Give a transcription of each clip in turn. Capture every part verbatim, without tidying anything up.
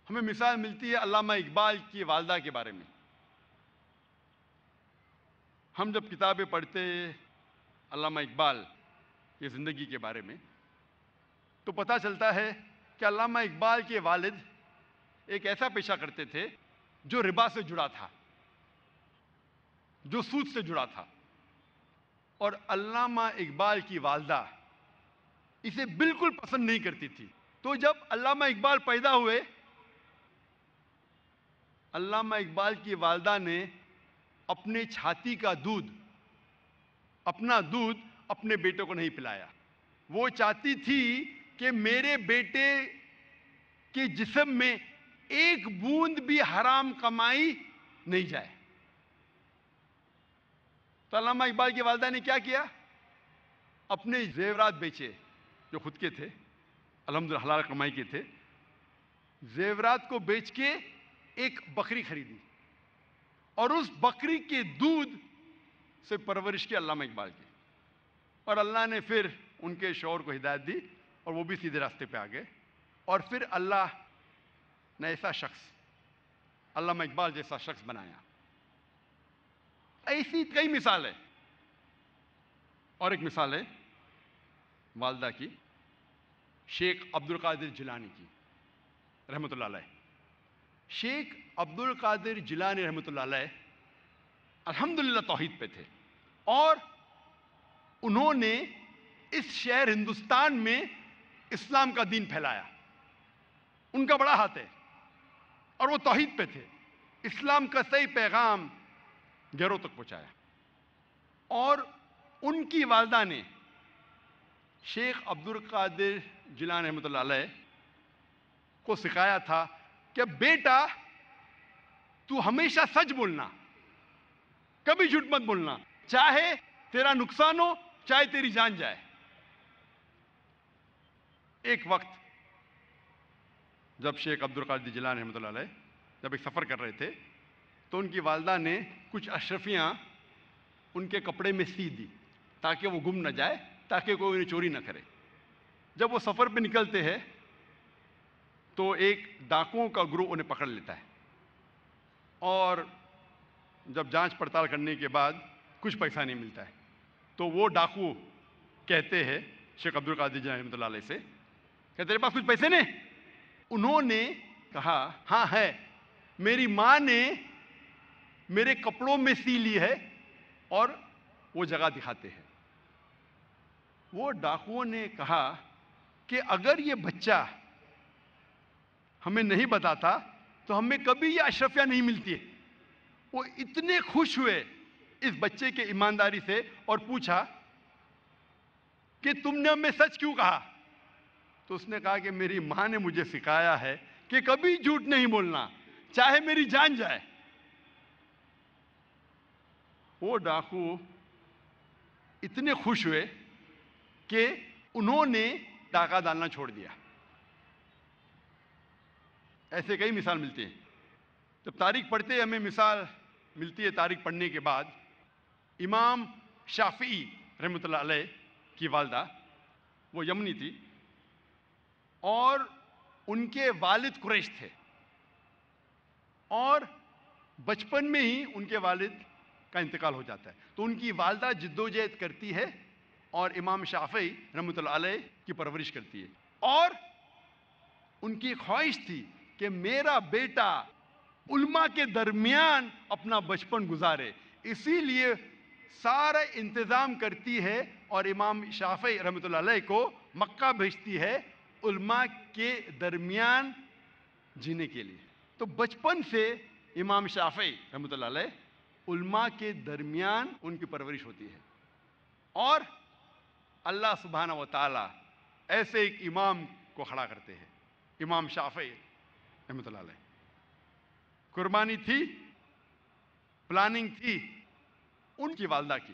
ہمیں مثال ملتی ہے علامہ اقبال کی والدہ کے بارے میں. ہم جب کتابیں پڑھتے علامہ اقبال کی زندگی کے بارے میں تو پتہ چلتا ہے کہ علامہ اقبال کے والد ایک ایسا پیشہ کرتے تھے جو ربا سے جڑا تھا، جو سود سے جڑا تھا، اور علامہ اقبال کی والدہ اسے بالکل پسند نہیں کرتی تھی. تو جب علامہ اقبال پیدا ہوئے، علامہ اقبال کی والدہ نے اپنے چھاتی کا دودھ، اپنا دودھ اپنے بیٹے کو نہیں پلایا. وہ چاہتی تھی کہ میرے بیٹے کے جسم میں ایک بوند بھی حرام کمائی نہیں جائے. تو علامہ اقبال کی والدہ نے کیا کیا؟ اپنے زیورات بیچے جو خود کے تھے، الحمدللہ حلال کمائی کے تھے. زیورات کو بیچ کے ایک بکری خریدی اور اس بکری کے دودھ سے پرورش کی علامہ اقبال کی. اور اللہ نے پھر ان کے شوہر کو ہدایت دی اور وہ بھی سیدھے راستے پہ آ گئے. اور پھر اللہ نے ایسا شخص، علامہ اقبال جیسا شخص بنایا. ایسی کئی مثال ہے. اور ایک مثال ہے والدہ کی، شیخ عبد القادر جیلانی کی رحمۃ اللہ علیہ. شیخ عبد القادر جیلانی رحمۃ اللہ علیہ الحمدللہ توحید پہ تھے، اور انہوں نے اس شہر ہندوستان میں اسلام کا دین پھیلایا. ان کا بڑا ہاتھ ہے اور وہ توحید پہ تھے. اسلام کا صحیح پیغام گھروں تک پہنچایا. اور ان کی والدہ نے شیخ عبد القادر جیلانی رحمۃ اللہ علیہ کو سکھایا تھا کہ بیٹا تو ہمیشہ سچ بولنا، کبھی جھوٹ مت بولنا، چاہے تیرا نقصان ہو چاہے تیری جان جائے. ایک وقت جب شیخ عبد القادر جیلانی رحمۃ اللہ علیہ جب ایک سفر کر رہے تھے تو ان کی والدہ نے کچھ اشرفیاں ان کے کپڑے میں سی دی تاکہ وہ گم نہ جائے، تاکہ کوئی انہیں چوری نہ کرے. جب وہ سفر پہ نکلتے ہیں تو ایک ڈاکوؤں کا گروہ انہیں پکڑ لیتا ہے، اور جب جانچ پڑتال کرنے کے بعد کچھ پیسہ نہیں ملتا ہے تو وہ ڈاکو کہتے ہیں شیخ عبد القادر جیلانی رحمۃ اللہ علیہ سے کہ تیرے پاس کچھ پیسے نہیں؟ انہوں نے کہا ہاں ہے، میری ماں نے میرے کپڑوں میں سی لی ہے، اور وہ جگہ دکھاتے ہیں. وہ ڈاکوؤں نے کہا کہ اگر یہ بچہ ہمیں نہیں بتاتا تو ہمیں کبھی یہ اشرفیاں نہیں ملتی ہے. وہ اتنے خوش ہوئے اس بچے کے ایمانداری سے اور پوچھا کہ تم نے ہمیں سچ کیوں کہا؟ تو اس نے کہا کہ میری ماں نے مجھے سکھایا ہے کہ کبھی جھوٹ نہیں بولنا، چاہے میری جان جائے. وہ ڈاکو اتنے خوش ہوئے کہ انہوں نے ڈاکہ ڈالنا چھوڑ دیا. ایسے کئی مثال ملتی ہیں. جب تاریخ پڑھتے ہیں ہمیں مثال ملتی ہے تاریخ پڑھنے کے بعد. امام شافعی رحمۃ اللہ علیہ کی والدہ وہ یمنی تھی، اور ان کے والد قریش تھے، اور بچپن میں ہی ان کے والد کا انتقال ہو جاتا ہے. تو ان کی والدہ جدوجہد کرتی ہے اور امام شافعی رحمۃ اللہ علیہ کی پرورش کرتی ہے. اور ان کی خواہش تھی کہ میرا بیٹا علماء کے درمیان اپنا بچپن گزارے، اسی لیے سارا انتظام کرتی ہے اور امام شافعی رحمۃ اللہ علیہ کو مکہ بھیجتی ہے علماء کے درمیان جینے کے لیے. تو بچپن سے امام شافعی رحمۃ اللہ علیہ علماء کے درمیان ان کی پرورش ہوتی ہے. اور اللہ سبحانہ و تعالی ایسے ایک امام کو کھڑا کرتے ہیں، امام شافعی رحمۃ اللہ علیہ. قربانی تھی، پلاننگ تھی ان کی والدہ کی،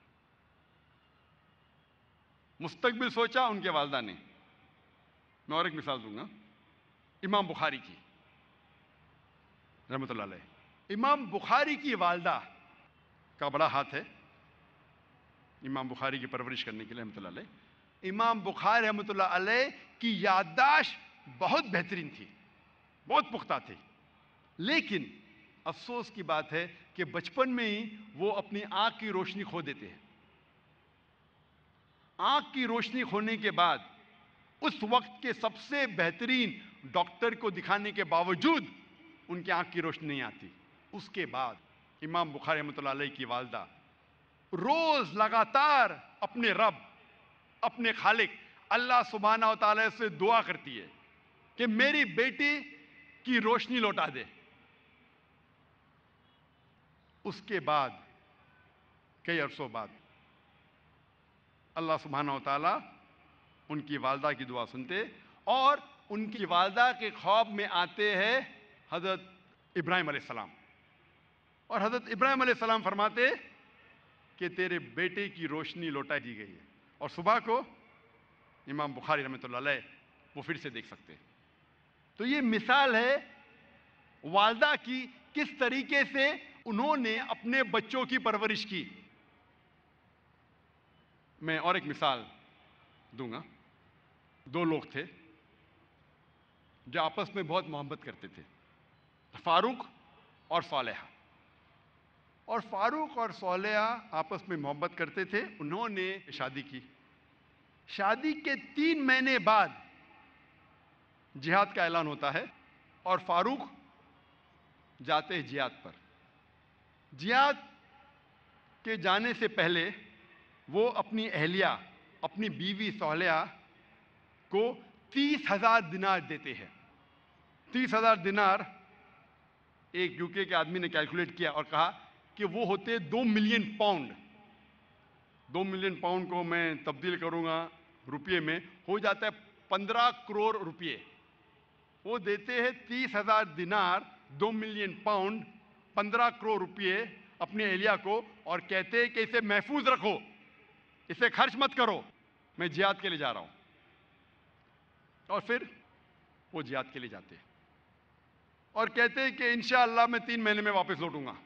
مستقبل سوچا ان کے والدہ نے. میں اور ایک مثال دوں گا امام بخاری کی رحمۃ اللہ علیہ. امام بخاری کی والدہ کا بڑا ہاتھ ہے امام بخاری کی پرورش کرنے کے لیے رحمۃ اللہ علیہ. امام بخاری رحمۃ اللہ علیہ کی یادداشت بہت بہترین تھی. بہت پختہ تھے، لیکن افسوس کی بات ہے کہ بچپن میں ہی وہ اپنی آنکھ کی روشنی کھو دیتے ہیں۔ آنکھ کی روشنی کھونے کے بعد اس وقت کے سب سے بہترین ڈاکٹر کو دکھانے کے باوجود ان کی آنکھ کی روشنی نہیں آتی۔ اس کے بعد امام بخاری رحمۃ اللہ علیہ کی والدہ روز لگاتار اپنے رب، اپنے خالق اللہ سبحانہ و تعالی سے دعا کرتی ہے کہ میری بیٹی کی روشنی لوٹا دے۔ اس کے بعد کئی عرصوں بعد اللہ سبحانہ و تعالیٰ ان کی والدہ کی دعا سنتے اور ان کی والدہ کے خواب میں آتے ہیں حضرت ابراہیم علیہ السلام، اور حضرت ابراہیم علیہ السلام فرماتے کہ تیرے بیٹے کی روشنی لوٹا دی گئی ہے، اور صبح کو امام بخاری رحمۃ اللہ علیہ وہ پھر سے دیکھ سکتے۔ تو یہ مثال ہے والدہ کی، کس طریقے سے انہوں نے اپنے بچوں کی پرورش کی۔ میں اور ایک مثال دوں گا۔ دو لوگ تھے جو آپس میں بہت محبت کرتے تھے، فاروق اور صالحہ۔ اور فاروق اور صالحہ آپس میں محبت کرتے تھے، انہوں نے شادی کی۔ شادی کے تین مہینے بعد جہاد کا اعلان ہوتا ہے اور فاروق جاتے ہیں جہاد پر۔ جہاد کے جانے سے پہلے وہ اپنی اہلیہ، اپنی بیوی صالحہ کو تیس ہزار دینار دیتے ہیں۔ تیس ہزار دینار ایک یو کے کے آدمی نے کیلکولیٹ کیا اور کہا کہ وہ ہوتے دو ملین پاؤنڈ۔ دو ملین پاؤنڈ کو میں تبدیل کروں گا روپیے میں، ہو جاتا ہے پندرہ کروڑ روپیے۔ وہ دیتے ہیں تیس ہزار دینار، دو ملین پاؤنڈ، پندرہ کروڑ روپیے اپنے اہلیہ کو، اور کہتے ہیں کہ اسے محفوظ رکھو، اسے خرچ مت کرو، میں جہاد کے لیے جا رہا ہوں۔ اور پھر وہ جہاد کے لیے جاتے ہیں اور کہتے ہیں کہ انشاءاللہ میں تین مہینے میں واپس لوٹوں گا۔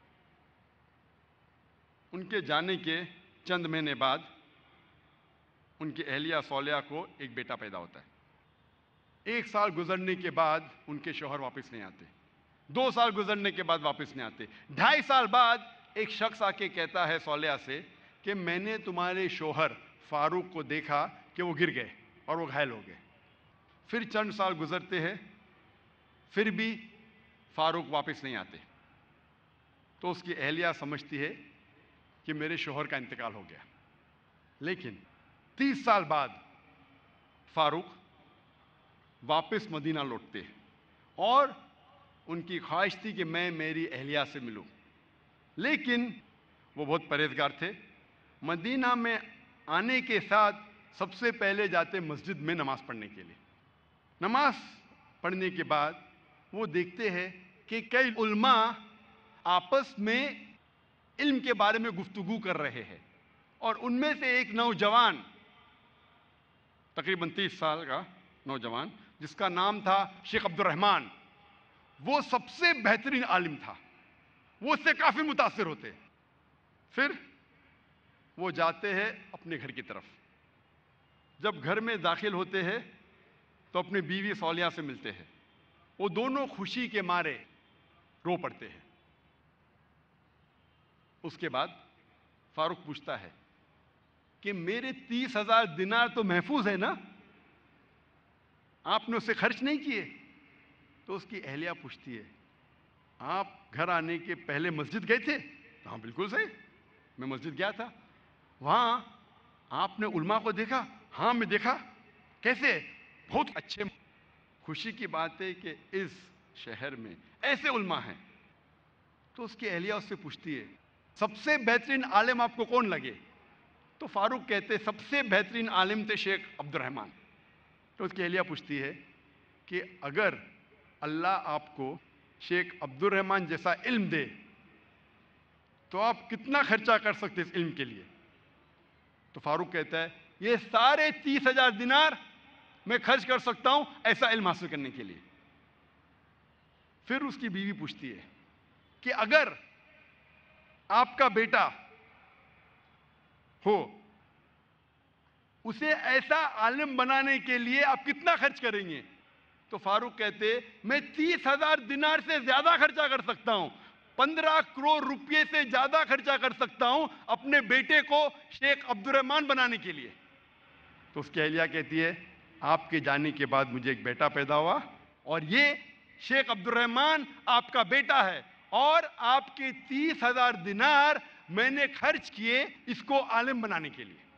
ان کے جانے کے چند مہینے بعد ان کی اہلیہ صالحہ کو ایک بیٹا پیدا ہوتا ہے۔ ایک سال گزرنے کے بعد ان کے شوہر واپس نہیں آتے، دو سال گزرنے کے بعد واپس نہیں آتے، ڈھائی سال بعد ایک شخص آ کے کہتا ہے صالحہ سے کہ میں نے تمہارے شوہر فاروق کو دیکھا کہ وہ گر گئے اور وہ گھائل ہو گئے۔ پھر چند سال گزرتے ہیں، پھر بھی فاروق واپس نہیں آتے، تو اس کی اہلیہ سمجھتی ہے کہ میرے شوہر کا انتقال ہو گیا۔ لیکن تیس سال بعد فاروق واپس مدینہ لوٹتے ہیں اور ان کی خواہش تھی کہ میں میری اہلیہ سے ملوں، لیکن وہ بہت پرہیزگار تھے۔ مدینہ میں آنے کے ساتھ سب سے پہلے جاتے مسجد میں نماز پڑھنے کے لیے۔ نماز پڑھنے کے بعد وہ دیکھتے ہیں کہ کئی علماء آپس میں علم کے بارے میں گفتگو کر رہے ہیں، اور ان میں سے ایک نوجوان، تقریباً تیس سال کا نوجوان جس کا نام تھا شیخ عبد الرحمن، وہ سب سے بہترین عالم تھا، وہ اس سے کافی متاثر ہوتے۔ پھر وہ جاتے ہیں اپنے گھر کی طرف۔ جب گھر میں داخل ہوتے ہیں تو اپنی بیوی صالحہ سے ملتے ہیں، وہ دونوں خوشی کے مارے رو پڑتے ہیں۔ اس کے بعد فاروق پوچھتا ہے کہ میرے تیس ہزار دینار تو محفوظ ہے نا، آپ نے اسے خرچ نہیں کیے؟ تو اس کی اہلیہ پوچھتی ہے آپ گھر آنے کے پہلے مسجد گئے تھے؟ ہاں بالکل صحیح، میں مسجد گیا تھا۔ وہاں آپ نے علماء کو دیکھا؟ ہاں میں دیکھا۔ کیسے؟ بہت اچھے۔ خوشی کی بات ہے کہ اس شہر میں ایسے علماء ہیں۔ تو اس کی اہلیہ اس سے پوچھتی ہے سب سے بہترین عالم آپ کو کون لگے؟ تو فاروق کہتے سب سے بہترین عالم تھے شیخ عبد الرحمن۔ تو اس کی اہلیہ پوچھتی ہے کہ اگر اللہ آپ کو شیخ عبد الرحمن جیسا علم دے تو آپ کتنا خرچہ کر سکتے اس علم کے لیے؟ تو فاروق کہتا ہے یہ سارے تیس ہزار دینار میں خرچ کر سکتا ہوں ایسا علم حاصل کرنے کے لیے۔ پھر اس کی بیوی پوچھتی ہے کہ اگر آپ کا بیٹا ہو، اسے ایسا عالم بنانے کے لیے آپ کتنا خرچ کریں گے؟ تو فاروق کہتے میں تیس ہزار دینار سے زیادہ خرچہ کر سکتا ہوں، پندرہ کروڑ روپے سے زیادہ خرچہ کر سکتا ہوں اپنے بیٹے کو شیخ عبد الرحمن بنانے کے لیے۔ تو اس کی اہلیہ کہتی ہے آپ کے جانے کے بعد مجھے ایک بیٹا پیدا ہوا اور یہ شیخ عبد الرحمن آپ کا بیٹا ہے، اور آپ کے تیس ہزار دینار میں نے خرچ کیے اس کو عالم بنانے کے لیے۔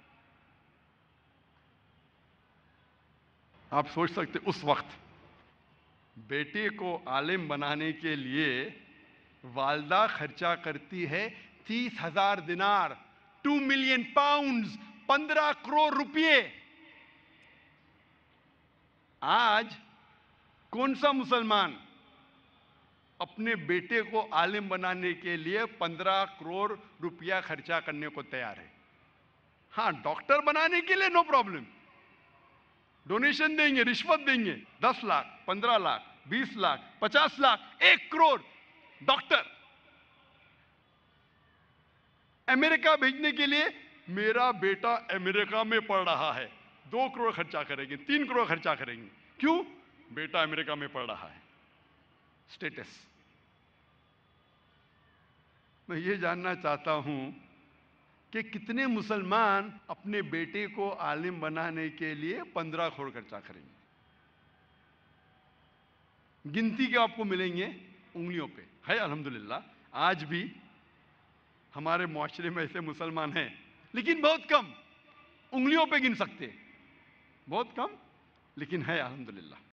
آپ سوچ سکتے اس وقت بیٹے کو عالم بنانے کے لیے والدہ خرچہ کرتی ہے تیس ہزار دینار، ٹو ملین پاؤنڈز، پندرہ کروڑ روپے۔ آج کون سا مسلمان اپنے بیٹے کو عالم بنانے کے لیے پندرہ کروڑ روپیہ خرچہ کرنے کو تیار ہے؟ ہاں، ڈاکٹر بنانے کے لیے نو پرابلم، ڈونیشن دیں گے، رشوت دیں گے، دس لاکھ، پندرہ لاکھ، بیس لاکھ، پچاس لاکھ، ایک کروڑ ڈاکٹر۔ امریکہ بھیجنے کے لیے میرا بیٹا امریکہ میں پڑھ رہا ہے، دو کروڑ خرچہ کریں گے، تین کروڑ خرچہ کریں گے، کیوں؟ بیٹا امریکہ میں پڑھ رہا ہے، سٹیٹس۔ میں یہ جاننا چاہتا ہوں کہ کتنے مسلمان اپنے بیٹے کو عالم بنانے کے لیے پندرہ کروڑ خرچہ کریں گے؟ گنتی کے آپ کو ملیں گے انگلیوں پہ، ہے الحمدللہ آج بھی ہمارے معاشرے میں ایسے مسلمان ہیں، لیکن بہت کم، انگلیوں پہ گن سکتے، بہت کم، لیکن ہے الحمدللہ۔